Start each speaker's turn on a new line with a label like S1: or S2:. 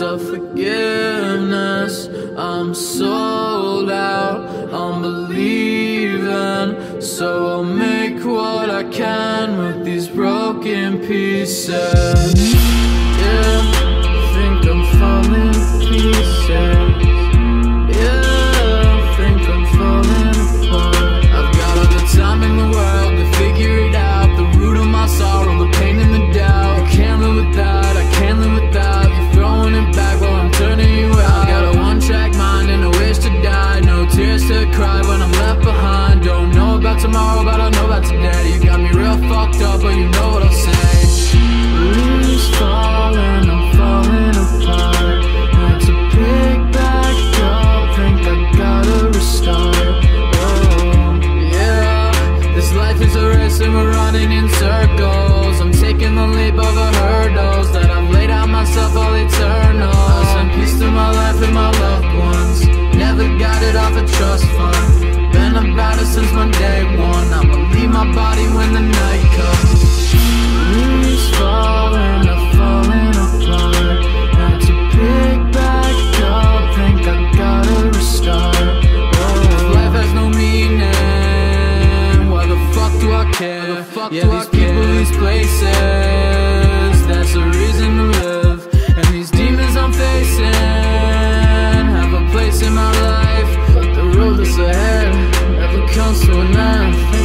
S1: of forgiveness. I'm sold out on believing, so I'll make what I can with these broken pieces. Yeah, think I'm falling to pieces. Yeah, think I'm falling apart. I've got all the time in the world to figure it out. The root of my sorrow, the pain and the doubt. I can't live without, I can't live without you throwing it back while I'm turning you out. I've got a one-track mind and a wish to die. No tears to cry when I'm left behind. Don't know about tomorrow, but I know about today. You got me real fucked up, but you know what I'll say. Leaves falling, I'm falling apart. Had to pick back up, think I gotta restart. Oh, yeah, this life is a race and we're running in circles. I'm taking the leap over hurdles that I've laid out myself all eternal. I send peace to my life and my loved ones. Never got it off a trust fund. Been about it since my day one. I'ma leave my body when the night comes. Leaves falling, I'm falling apart. Had to pick back up, think I gotta restart. Oh, life has no meaning, why the fuck do I care? Yeah, these people, these places, that's the reason to live. And these demons I'm facing have a place in my life, but the road that's ahead never comes to an end.